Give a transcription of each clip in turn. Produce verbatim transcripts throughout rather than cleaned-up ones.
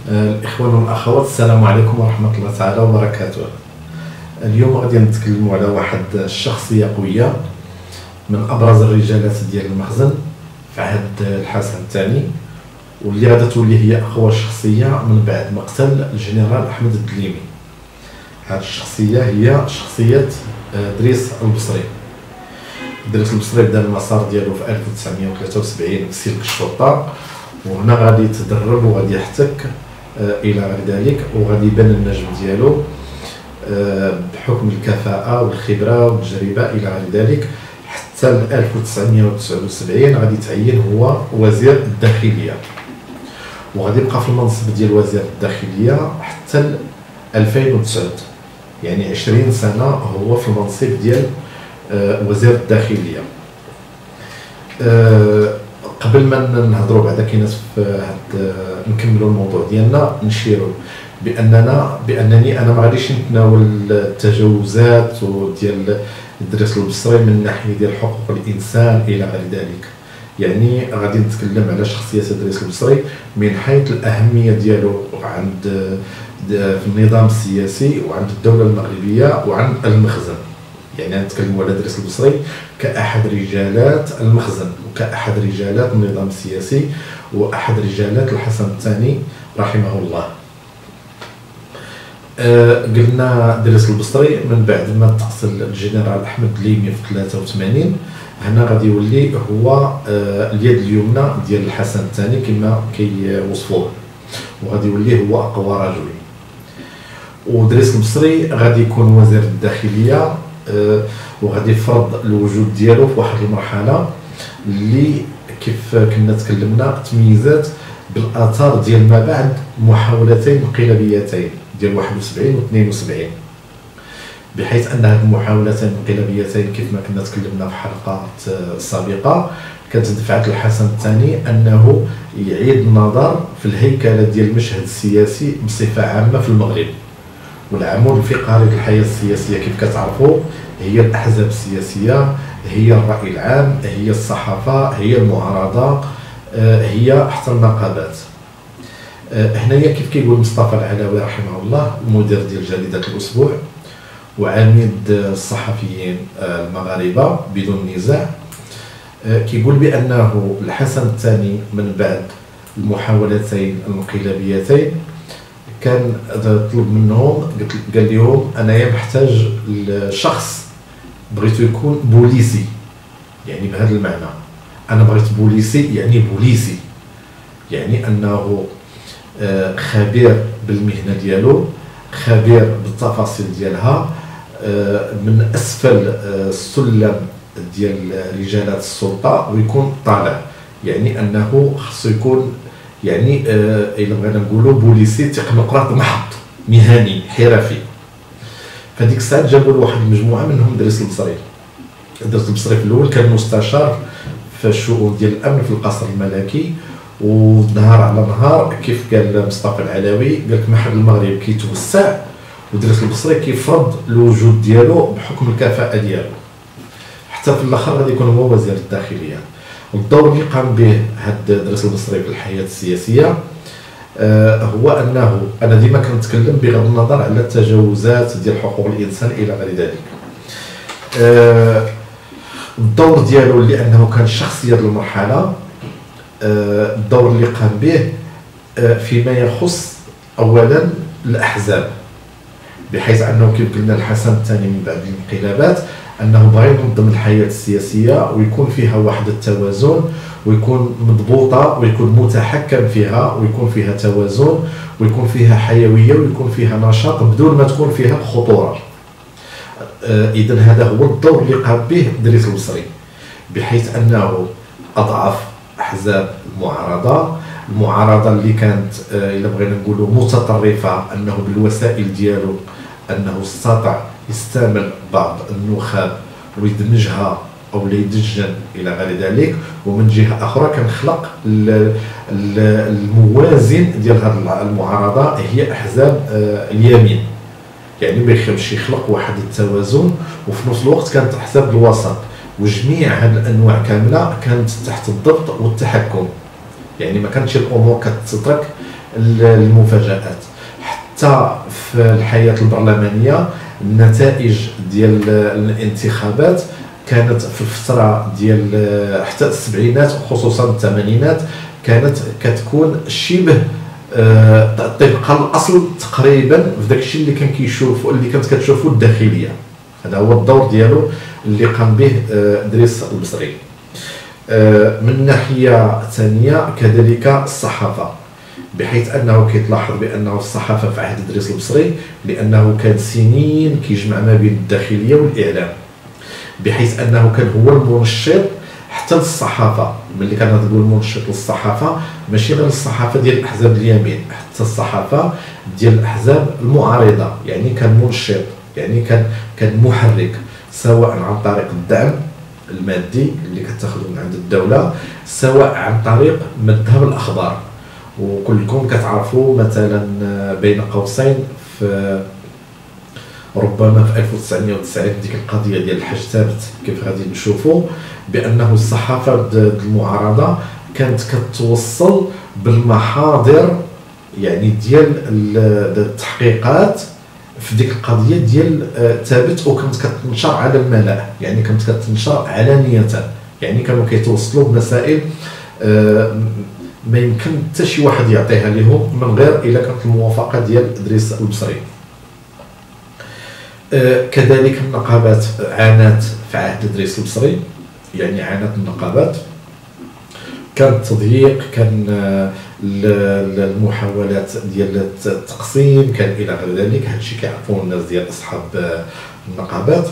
الإخوان والأخوات، السلام عليكم ورحمة الله تعالى وبركاته. اليوم غادي نتكلموا على واحد الشخصية قوية من أبرز الرجالات ديال المخزن في عهد الحسن الثاني، واللي غادا تولي هي أقوى شخصية من بعد مقتل الجنرال أحمد الدليمي. هذه الشخصية هي شخصية دريس البصري. دريس البصري بدا المسار ديالو في ألف وتسعمائة وثلاثة وسبعين في سلك الشرطة، وهنا غادي يتدرب وغادي يحتك الى غير ذلك، وغادي يبان النجم ديالو بحكم الكفاءة والخبرة والتجربة الى غير ذلك. حتى ألف وتسعمائة وتسعة وسبعين غادي يتعين هو وزير الداخلية، وغادي يبقى في المنصب ديال وزير الداخلية حتى ألفين وتسعة، يعني عشرين سنة هو في المنصب ديال وزير الداخلية. قبل ما نهضروا بعدا كاين ناس في هاد نكملوا الموضوع ديالنا، نشيروا باننا بانني انا ما غاديش نتناول التجاوزات ديال دريس البصري من ناحيه ديال حقوق الانسان الى غير ذلك. يعني غادي نتكلم على شخصيه دريس البصري من حيث الاهميه ديالو عند في النظام السياسي وعند الدوله المغربيه وعند المخزن. يعني نتكلموا على دريس البصري كأحد رجالات المخزن وكأحد رجالات النظام السياسي وأحد رجالات الحسن الثاني رحمه الله. أه قلنا دريس البصري من بعد ما تقتل الجنرال أحمد الدليمي في ثلاثة وثمانين، هنا غادي يولي هو أه اليد اليمنى ديال الحسن الثاني كما كيوصفوه، وغادي يولي هو أقوى رجل. ودريس البصري غادي يكون وزير الداخلية، أه وغادي يفرض الوجود ديالو في واحد المرحله اللي كيف كنا تكلمنا تميزات بالاثار ديال ما بعد محاولتين انقلابيتين ديال واحد وسبعين و اثنين وسبعين، بحيث ان هذه المحاولتين الانقلابيتين كيف ما كنا تكلمنا في حلقات سابقه كانت دفعت الحسن الثاني انه يعيد النظر في الهيكله ديال المشهد السياسي بصفه عامه في المغرب. والعمود الفقري للحياه السياسيه كيف كتعرفوا هي الاحزاب السياسيه، هي الراي العام، هي الصحافه، هي المعارضه، هي حتى النقابات. هنايا كيف كيقول مصطفى العلوي رحمه الله المدير ديال جريده الاسبوع وعميد الصحفيين المغاربه بدون نزاع، كيقول بانه الحسن الثاني من بعد المحاولتين الانقلابيتين كان طلب منهم، قال لهم انايا محتاج لشخص بغيتو يكون بوليسي، يعني بهذا المعنى انا بغيت بوليسي، يعني بوليسي يعني انه خبير بالمهنه ديالو، خبير بالتفاصيل ديالها، من اسفل السلم ديال رجالات السلطه ويكون طالع، يعني انه خصو يكون يعني آه إلا بغينا نقولوا بوليسي تكنوقراط محض مهني حرفي. فديك الساعه جابوا له واحد المجموعه منهم دريس البصري. دريس البصري في الاول كان مستشار في الشؤون ديال الامن في القصر الملكي، ونهار على نهار كيف قال مصطفى العلوي قال لك محل المغرب كيتوسع ودريس البصري كيفرض الوجود ديالو بحكم الكفاءه ديالو، حتى في الاخر غادي يكون هو وزير الداخليه. الدور اللي قام به هاد دريس البصري في الحياه السياسيه آه هو انه انا ديما كنتكلم بغض النظر على التجاوزات ديال حقوق الانسان الى غير ذلك. آه الدور ديالو لانه كان شخصيه المرحله، آه الدور اللي قام به آه فيما يخص اولا الاحزاب، بحيث انه كيف قلنا الحسن الثاني من بعد الانقلابات انه بغى ينظم الحياه السياسيه ويكون فيها واحد التوازن ويكون مضبوطه ويكون متحكم فيها ويكون فيها توازن ويكون فيها حيويه ويكون فيها نشاط بدون ما تكون فيها خطوره. آه اذا هذا هو الدور اللي قام به دريس البصري، بحيث انه اضعف احزاب المعارضه، المعارضه اللي كانت آه الا بغينا نقولوا متطرفه، انه بالوسائل ديالو انه استطاع يستعمل بعض النخب ويدمجها او يدجن الى غير ذلك، ومن جهه اخرى كان خلق الموازن ديال هذه المعارضه هي احزاب اليمين، يعني ما يخمش يخلق واحد التوازن، وفي نفس الوقت كانت احزاب الوسط، وجميع هذه الانواع كامله كانت تحت الضبط والتحكم. يعني ما كانتش الامور كتترك المفاجآت. حتى في الحياة البرلمانية النتائج ديال الانتخابات كانت في الفترة ديال حتى السبعينات وخصوصا الثمانينات كانت كتكون شبه طبقا الاصل تقريبا في داك الشيء اللي كان كيشوف اللي كانت كتشوفوا الداخليه. هذا هو الدور ديالو اللي قام به ادريس البصري. من ناحيه ثانيه كذلك الصحافه، بحيث انه كيتلاحظ بانه الصحافه في عهد ادريس البصري لانه كان سنين كيجمع ما بين الداخليه والاعلام، بحيث انه كان هو المنشط حتى للصحافه. ملي كنهضروا المنشط للصحافه ماشي غير الصحافه ديال الاحزاب اليمين، حتى الصحافه ديال الاحزاب المعارضه، يعني كان منشط، يعني كان كان محرك، سواء عن طريق الدعم المادي اللي كتاخذوا من عند الدوله، سواء عن طريق مذهب الاخبار. وكلكم كتعرفوا مثلا بين قوسين في ربما في ألف وتسعمائة وتسعين ديك القضيه ديال الحاج ثابت، كيف غادي نشوفوا بانه الصحافه المعارضه كانت كتوصل بالمحاضر يعني ديال التحقيقات في ديك القضيه ديال ثابت، وكانت كتنشر على الملأ، يعني كانت كتنشر علانيه، يعني كانوا كيتوصلوا بمسائل ما يمكن حتى شي واحد يعطيها لهم من غير الا كانت الموافقه ديال ادريس البصري. كذلك النقابات عانت في عهد ادريس البصري، يعني عانت النقابات، كان التضييق، كان المحاولات ديال التقسيم، كان الى غير ذلك. هادشي كيعرفوه الناس ديال اصحاب النقابات.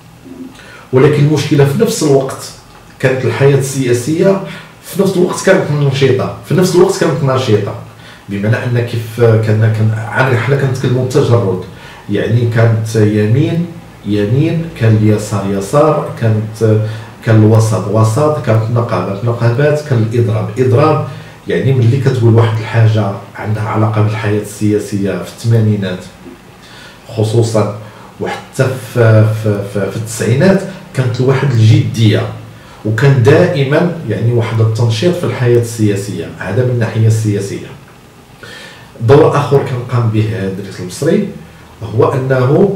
ولكن المشكله في نفس الوقت كانت الحياه السياسيه في نفس الوقت كانت نشيطه، في نفس الوقت كانت نشيطه، بمعنى ان كيف كان كان حنا كنتكلموا بالتجرد، يعني كانت يمين يمين، كان اليسار يسار، كانت كان الوسط وسط، كانت نقابات نقابات، كان الاضراب اضراب. يعني ملي كتقول واحد الحاجه عندها علاقه بالحياه السياسيه في الثمانينات خصوصا وحتى في في, في, في التسعينات كانت لواحد الجديه، وكان دائما يعني واحد التنشيط في الحياه السياسيه. هذا من الناحيه السياسيه. دور اخر كان قام به ادريس البصري هو انه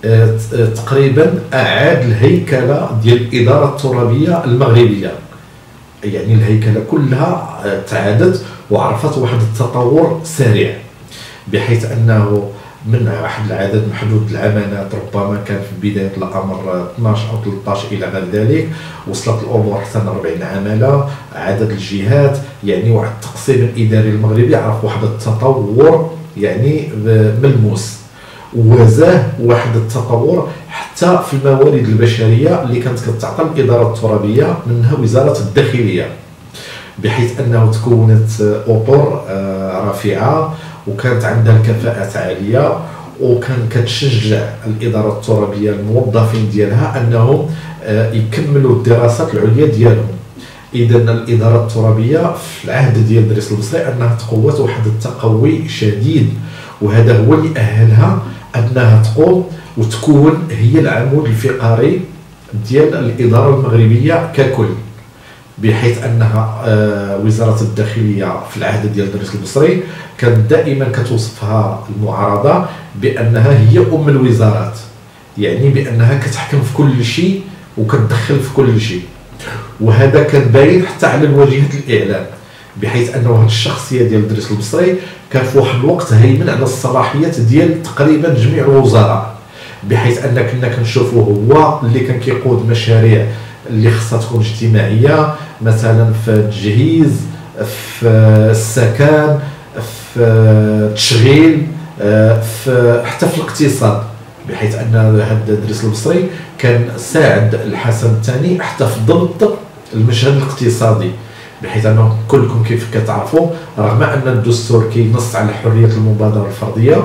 تقريبا اعاد الهيكله ديال الاداره الترابيه المغربيه، يعني الهيكله كلها تعادت وعرفت واحد التطور سريع، بحيث انه من واحد العدد محدود العمالات ربما كان في بدايه الامر اثناش او ثلاثطاش الى غير ذلك، وصلت الامور حتى أربعين عماله، عدد الجهات، يعني واحد التقسيم الاداري المغربي عرف واحد التطور يعني ملموس، وزاه واحد التطور حتى في الموارد البشريه اللي كانت كتعطى الاداره الترابيه، منها وزاره الداخليه، بحيث انه تكونت اطر رفيعه وكانت عندها الكفاءات عاليه، وكان كتشجع الاداره الترابيه الموظفين ديالها انهم يكملوا الدراسات العليا ديالهم. اذا الاداره الترابيه في العهد ديال ادريس البصري انها تقوت واحد التقوي شديد، وهذا هو اللي اهلها انها تقوم وتكون هي العمود الفقري ديال الاداره المغربيه ككل، بحيث انها وزاره الداخليه في العهد ديال ادريس البصري كانت دائما كتوصفها المعارضه بانها هي ام الوزارات، يعني بانها كتحكم في كل شيء وكتدخل في كل شيء. وهذا كان باين حتى على الواجهه الاعلام، بحيث انه هذه الشخصيه ديال ادريس البصري كان في واحد الوقت هيمن على الصلاحيات ديال تقريبا جميع الوزراء، بحيث ان كنا كنشوفوه هو اللي كان كيقود مشاريع اللي خصها تكون اجتماعيه، مثلا في التجهيز، في السكن، في التشغيل، في حتى في الاقتصاد، بحيث ان هذا ادريس البصري كان ساعد الحسن الثاني حتى في ضبط المشهد الاقتصادي، بحيث انه كلكم كيف كتعرفوا رغم ان الدستور كينص على حريه المبادره الفرديه،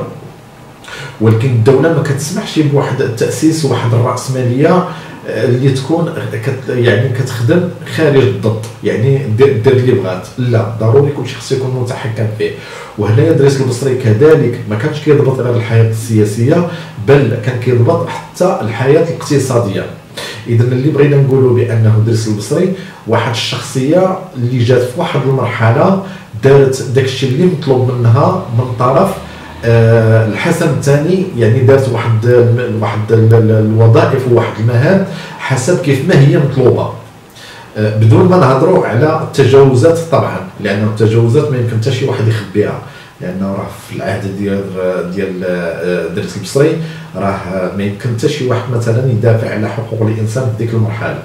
ولكن الدوله ما كتسمحش بواحد التاسيس واحد الراسماليه اللي تكون كت يعني كتخدم خارج الضبط، يعني دير دير اللي بغات، لا ضروري كلشي خصو يكون متحكم فيه. وهنا ادريس البصري كذلك ما كانش كيضبط غير الحياه السياسيه، بل كان كيضبط حتى الحياه الاقتصاديه. اذا اللي بغينا نقولوا بانه ادريس البصري واحد الشخصيه اللي جات في واحد المرحله دارت داكشي اللي مطلوب منها من طرف آه الحسن الثاني، يعني دارت واحد واحد الوظائف وواحد المهام حسب كيف ما هي مطلوبه، آه بدون ما نهضروا على التجاوزات طبعا، لان التجاوزات ما يمكن حتى شي واحد يخبيها، لانه راه في العهد ديال ديال ادريس البصري راه ما يمكن حتى شي واحد مثلا يدافع على حقوق الانسان في ديك المرحله.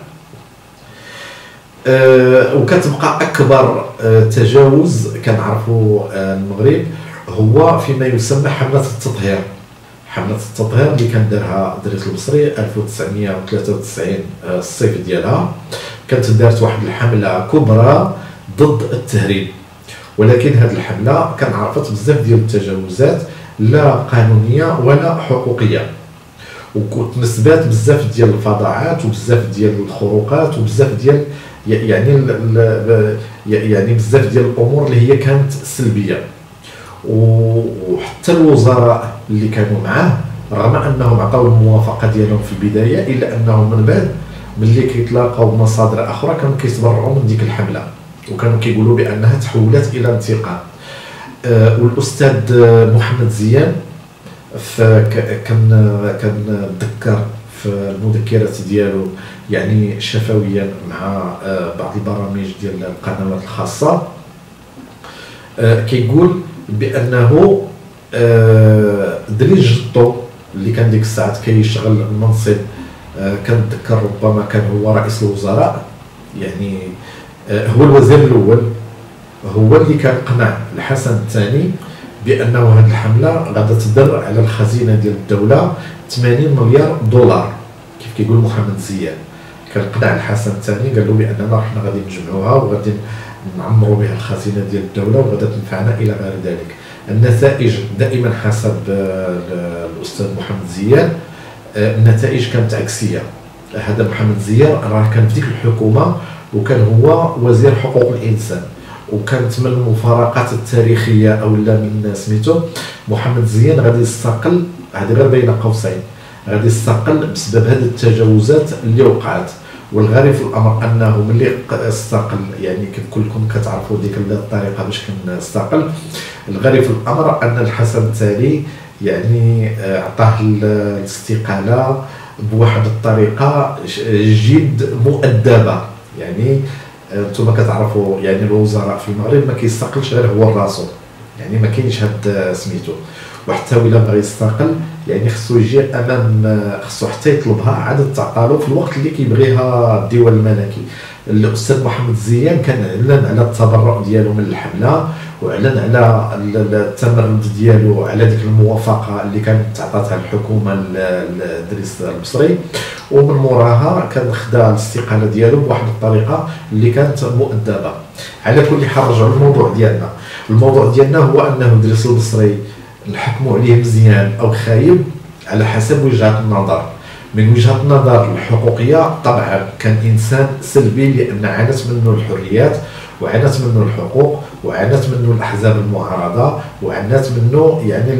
أه وكتبقى اكبر أه تجاوز كنعرفوا أه المغرب هو فيما يسمى حمله التطهير. حمله التطهير اللي كان دارها ادريس البصري ألف وتسعمائة وثلاثة وتسعين أه الصيف ديالها، كانت دارت واحد الحمله كبرى ضد التهريب، ولكن هذه الحمله كان عرفت بزاف ديال التجاوزات لا قانونيه ولا حقوقيه، وتنسبات بزاف ديال الفظاعات وبزاف ديال الخروقات وبزاف ديال يعني يعني بزاف ديال الامور اللي هي كانت سلبيه. وحتى الوزراء اللي كانوا معاه رغم انهم عطاو الموافقه ديالهم في البدايه، الا انهم من بعد ملي كيتلاقاو بمصادر اخرى كانوا كيتبرعوا من ديك الحمله، وكانوا كيقولوا بانها تحولت الى انتقام. أه والاستاذ محمد زيان كان كنتذكر في المذكرات ديالو يعني شفويا مع أه بعض البرامج ديال القنوات الخاصه، أه كيقول بانه أه دريج جدو اللي كان ديك الساعات كيشغل المنصب، أه كنتذكر ربما كان هو رئيس الوزراء، يعني هو الوزير الاول، هو اللي كان قنع الحسن الثاني بانه هذه الحمله غادا تدر على الخزينه ديال الدوله ثمانين مليار دولار كيف كيقول محمد زيان. كان قنع الحسن الثاني قال له باننا حنا غادي نجمعوها وغادي نعمروا بها الخزينه ديال الدوله وغادا تنفعنا الى غير ذلك. النتائج دائما حسب الاستاذ محمد زيان النتائج كانت عكسيه. هذا محمد زيان راه كان في ديك الحكومه وكان هو وزير حقوق الانسان، وكانت من المفارقات التاريخيه او لا من سميتو محمد زيان غادي يستقل، هذه غير بين قوسين، غادي يستقل بسبب هذه التجاوزات اللي وقعت. والغريب في الامر انه ملي استقل، يعني كيف كلكم كتعرفوا ديك الطريقه باش كان استقل، الغريب في الامر ان الحسن الثاني يعني عطاه الاستقاله بواحد الطريقه جد مؤدبه. يعني انتم كتعرفوا يعني الوزراء في المغرب ما كيستقلش غير هو راسو، يعني ما كاينش هاد سميتو، وحتى ولا بغى يستقل يعني خصو يجي امام، خصو حتى يطلبها عدد تعطالو في الوقت اللي كيبغيها الديوان الملكي. الاستاذ محمد زيان كان اعلن على التبرع ديالو من الحمله، واعلن على التمرد ديالو على ديك الموافقه اللي كانت عطاتها الحكومه لادريس البصري، ومن موراها كان خدا الاستقاله ديالو بواحد الطريقه اللي كانت مؤدبه. على كل حال رجعوا للموضوع ديالنا، الموضوع ديالنا هو انه ادريس البصري نحكموا عليه مزيان او خايب على حسب وجهه النظر. من وجهه النظر الحقوقيه طبعا كان انسان سلبي، لان عانت منه الحريات وعانت منه الحقوق وعانت منه الاحزاب المعارضه وعانت منه يعني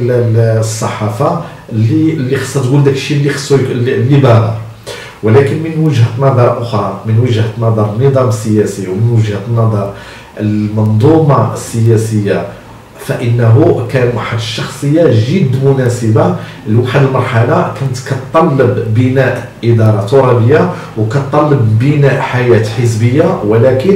الصحافه اللي اللي خصها تقول داك الشيء اللي خصو اللي باغا. ولكن من وجهه نظر اخرى، من وجهه نظر النظام السياسي ومن وجهه نظر المنظومه السياسيه، فانه كان واحد الشخصيه جد مناسبه لواحد المرحله كانت كتطلب بناء اداره ترابيه وكتطلب بناء حياه حزبيه ولكن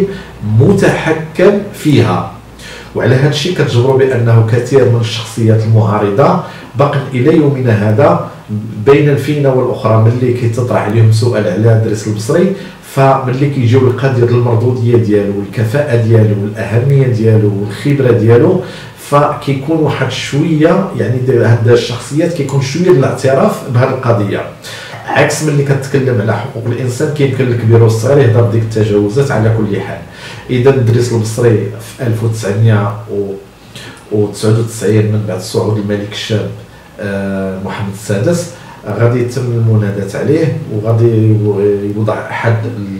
متحكم فيها. وعلى هذا الشيء كتجبروا بانه كثير من الشخصيات المعارضه باق الى يومنا هذا بين الفينه والاخرى ملي كيتطرح عليهم سؤال على ادريس البصري، فملي كيجيو القضيه ديال المردوديه ديالو والكفاءه ديالو والاهميه ديالو والخبره ديالو، فكيكون واحد شويه يعني هاد الشخصيات كيكون شويه الاعتراف بهذه القضيه، عكس ملي كتكلم على حقوق الانسان كيمكن الكبير والصغير يهضر بديك التجاوزات. على كل حال اذا ادريس البصري في ألف وتسعمائة وتسعة وتسعين من بعد صعود الملك الشاب محمد السادس غادي يتم المنادات عليه وغادي يوضع حد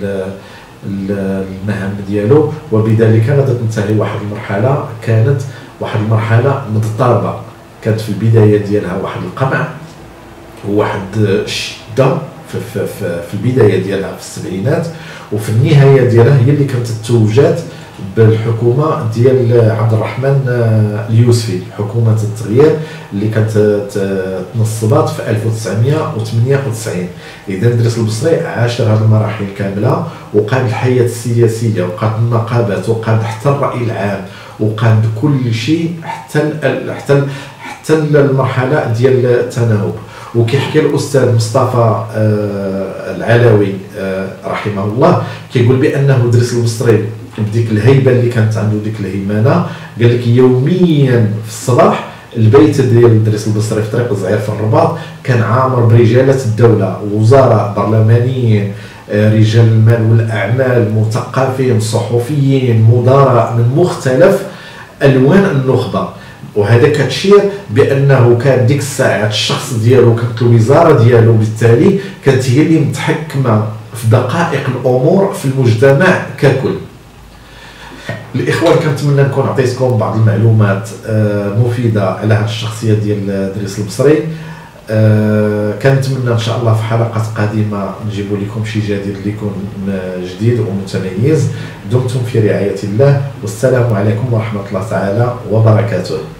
المهام ديالو، وبذلك غادي تنتهي واحد المرحله كانت واحد المرحله مضطربه، كانت في البدايه ديالها واحد القمع وواحد الشده في في, في, في, في البدايه ديالها في السبعينات، وفي النهايه ديالها هي اللي كانت توجات بالحكومه ديال عبد الرحمن اليوسفي، حكومه التغيير اللي كانت تنصبات في ألف وتسعمائة وثمانية وتسعين. اذا ادريس البصري عاش هذه المراحل كامله، وقاد الحياه السياسيه، وقاد النقابات، وقاد حتى الراي العام، وقاد كل شيء حتى ال حتى ال حتى المرحله ديال التناوب. وكيحكي الاستاذ مصطفى العلوي رحمه الله، كيقول بانه ادريس البصري بديك الهيبه اللي كانت عنده، ديك الهيمنه، قال لك يوميا في الصباح البيت ديال ادريس البصري في طريق الزعير في الرباط كان عامر برجاله الدوله، وزراء، برلمانيين، رجال المال والاعمال، مثقفين، صحفيين، مدراء من مختلف الوان النخبه. وهذا كتشير بانه كان ديك الساعات الشخص ديالو، كانت الوزاره ديالو بالتالي كانت هي اللي متحكمه في دقائق الامور في المجتمع ككل. الاخوان كنتمنى نكون عطيتكم بعض المعلومات مفيده على هذه الشخصيه ديال ادريس البصري. كنتمنى ان شاء الله في حلقات قادمه نجيب لكم شي جديد اللي يكون جديد ومتميز. دمتم في رعايه الله، والسلام عليكم ورحمه الله تعالى وبركاته.